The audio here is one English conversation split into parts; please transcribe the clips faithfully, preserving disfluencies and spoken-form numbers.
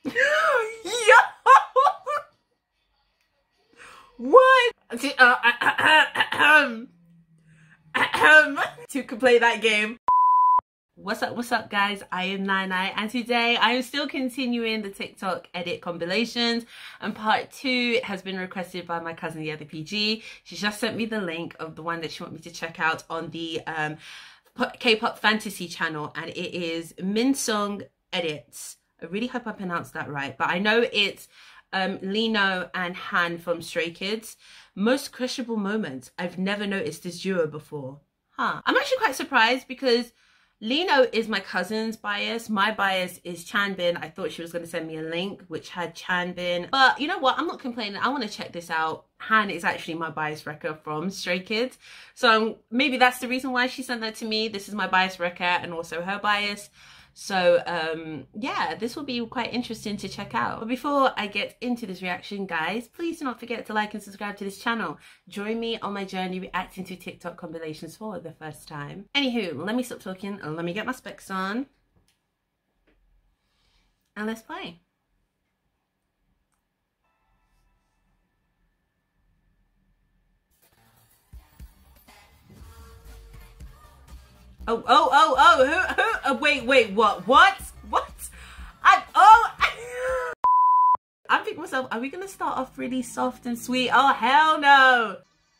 Yo! What? Uh, ahem. Ahem. Two can play that game. What's up, what's up guys, I am Nine, and today I am still continuing the TikTok edit compilations, and part two has been requested by my cousin the other P G. She just sent me the link of the one that she wants me to check out on the um, K-pop fantasy channel, and it is MinSung Edits. I really hope I pronounced that right, but I know it's um, Lino and Han from Stray Kids. Most questionable moments. I've never noticed this duo before. Huh. I'm actually quite surprised because Lino is my cousin's bias. My bias is Chanbin. I thought she was going to send me a link which had Chanbin. But you know what? I'm not complaining. I want to check this out. Han is actually my bias wrecker from Stray Kids. So maybe that's the reason why she sent that to me. This is my bias wrecker and also her bias. So um, yeah, this will be quite interesting to check out. But before I get into this reaction, guys, please do not forget to like and subscribe to this channel. Join me on my journey reacting to TikTok compilations for the first time. Anywho, let me stop talking and let me get my specs on. And let's play. Oh, oh, oh, oh, who, who, uh, wait, wait, what, what, what, I, oh, I, I'm thinking to myself, are we going to start off really soft and sweet? Oh, hell no.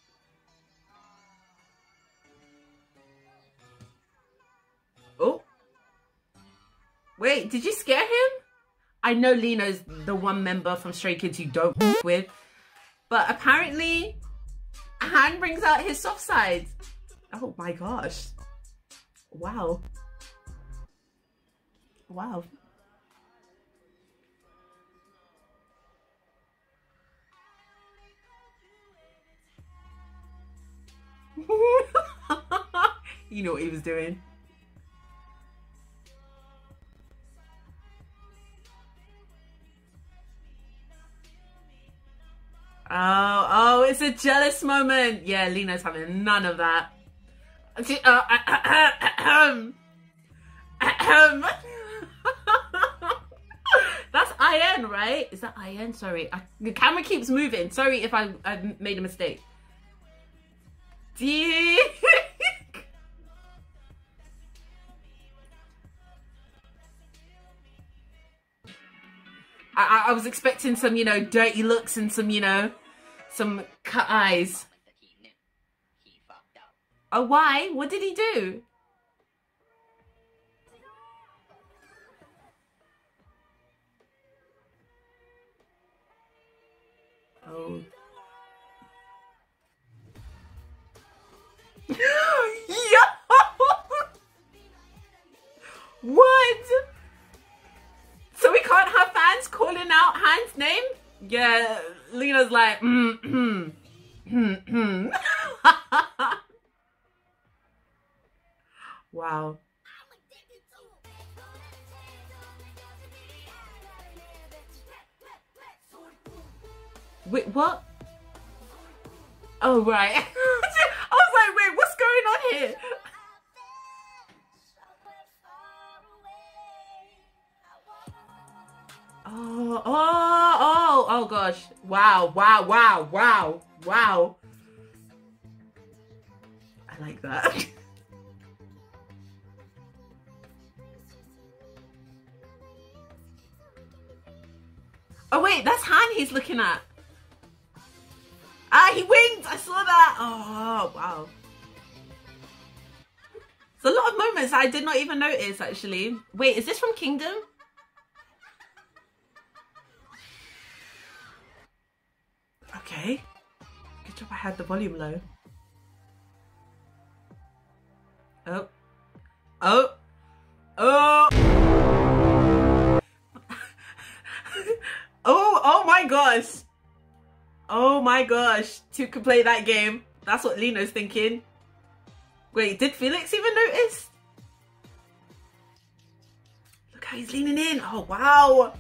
Oh, wait, did you scare him? I know Lino's the one member from Stray Kids you don't f with, but apparently Han brings out his soft side. Oh my gosh. Wow. Wow. You know what he was doing. Oh, oh, it's a jealous moment. Yeah, Lino's having none of that. Uh, ahem. Ahem. That's I N, right? Is that I N? Sorry, I, the camera keeps moving. Sorry if I, I made a mistake. Dick. I, I was expecting some, you know, dirty looks and some, you know, some cut eyes. Oh, why? What did he do? Oh. Yo! What? So we can't have fans calling out Han's name? Yeah, Lina's like, mm, mm, mm, mm. Wow. Wait, what? Oh, right. I was like, wait, what's going on here? Oh, oh, oh, oh gosh. Wow, wow, wow, wow, wow. I like that. Oh wait, that's Han he's looking at. Ah, he winked! I saw that! Oh, wow. It's a lot of moments I did not even notice, actually. Wait, is this from Kingdom? Okay. Good job I had the volume low. Oh. Oh. Oh! Oh, oh my gosh. Oh my gosh. Two can play that game. That's what Lino's thinking. Wait, did Felix even notice? Look how he's leaning in. Oh, wow.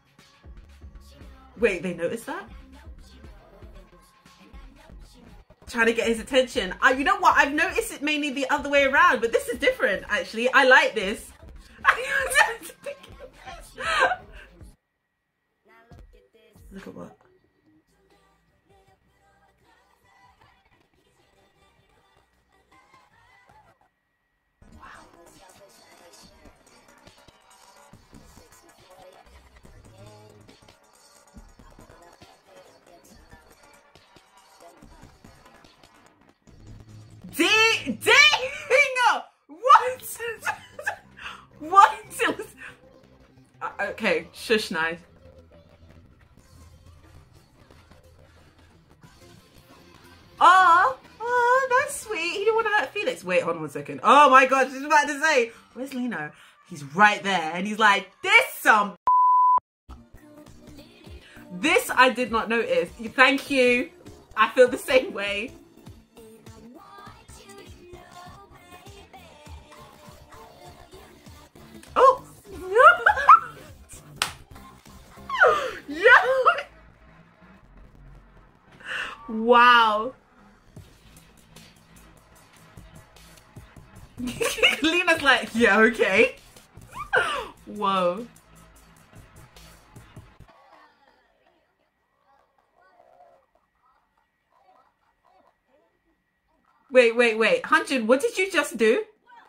Wait, they noticed that? trying to get his attention. Uh, you know what? I've noticed it mainly the other way around, but this is different, actually. I like this. Look at what? Dang! Dang! What? What? It was... Uh, okay, shush nice. Oh, oh, that's sweet. He didn't want to hurt Felix. Wait, hold on one second. Oh my god, she's about to say, where's Lino? He's right there, and he's like, this some. This I did not notice. Thank you. I feel the same way. Oh! Yeah! Wow. Lena's like, yeah, okay. Whoa. Wait, wait, wait. Hunjin, what did you just do?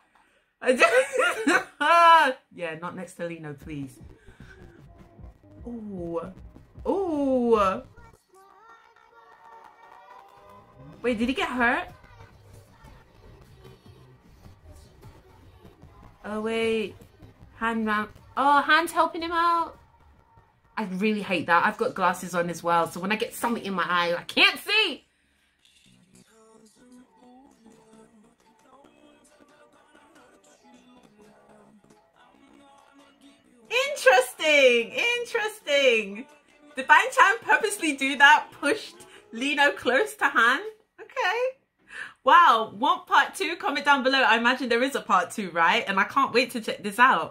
Yeah, not next to Lino, please. Ooh. Ooh. Wait, did he get hurt? Oh, wait. Hand round. Oh, Hand's helping him out. I really hate that. I've got glasses on as well, so when I get something in my eye, I can't see. Interesting, interesting. Did Bang-chan purposely do that? Pushed Lino close to Han? Okay. Wow, want part two? Comment down below. I imagine there is a part two, right? And I can't wait to check this out.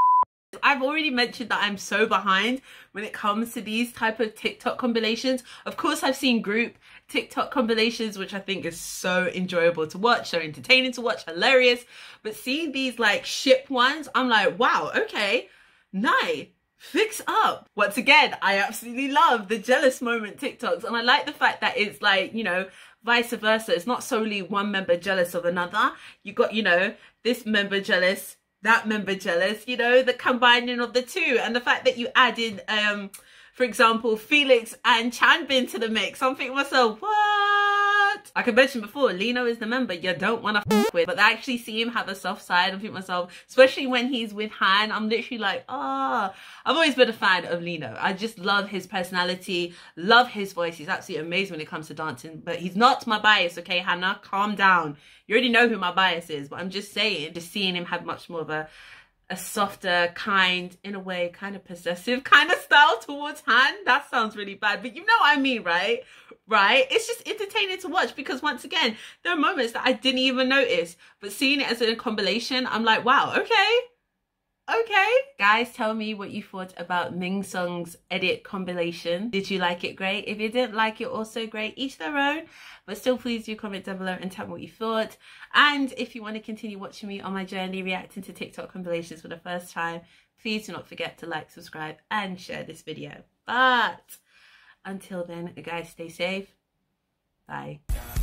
I've already mentioned that I'm so behind when it comes to these type of TikTok compilations. Of course, I've seen group TikTok compilations, which I think is so enjoyable to watch, so entertaining to watch, hilarious. But seeing these like ship ones, I'm like, wow, okay. Nice. Fix up. Once again, I absolutely love the jealous moment TikToks, and I like the fact that it's like, you know, vice versa. It's not solely one member jealous of another. You got, you know, this member jealous, that member jealous, you know, the combining of the two, and the fact that you added, um, for example, Felix and Chanbin to the mix. I'm thinking to myself, what? Like I mentioned before, Lino is the member you don't want to f with, but I actually see him have a soft side. I'm thinking to myself, especially when he's with Han, I'm literally like, ah. Oh. I've always been a fan of Lino. I just love his personality, love his voice. He's absolutely amazing when it comes to dancing, but he's not my bias, okay, Hannah? Calm down. You already know who my bias is, but I'm just saying, just seeing him have much more of a a softer, kind, in a way, kind of possessive kind of style towards Han. That sounds really bad, but you know what I mean, right? Right? It's just entertaining to watch because, once again, there are moments that I didn't even notice, but seeing it as a compilation, I'm like, wow, okay. Okay. Guys, tell me what you thought about MinSung's edit compilation. Did you like it? Great. If you didn't like it, also great. Each their own. But still, please do comment down below and tell me what you thought. And if you want to continue watching me on my journey reacting to TikTok compilations for the first time, please do not forget to like, subscribe, and share this video. But until then, guys, stay safe. Bye.